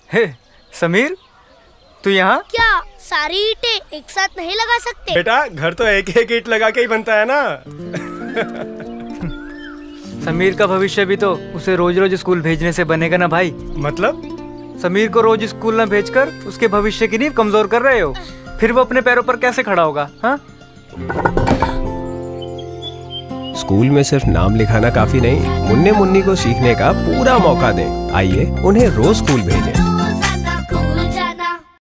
हे समीर, तू यहाँ? क्या सारी ईंटें एक साथ नहीं लगा सकते? बेटा घर तो एक एक ईंट लगा के ही बनता है ना। समीर का भविष्य भी तो उसे रोज रोज स्कूल भेजने से बनेगा ना भाई। मतलब? समीर को रोज स्कूल न भेजकर उसके भविष्य की नींव कमजोर कर रहे हो। फिर वो अपने पैरों पर कैसे खड़ा होगा? हाँ? स्कूल में सिर्फ नाम लिखाना काफी नहीं, मुन्ने मुन्नी को सीखने का पूरा मौका दें। आइए उन्हें रोज स्कूल भेजें।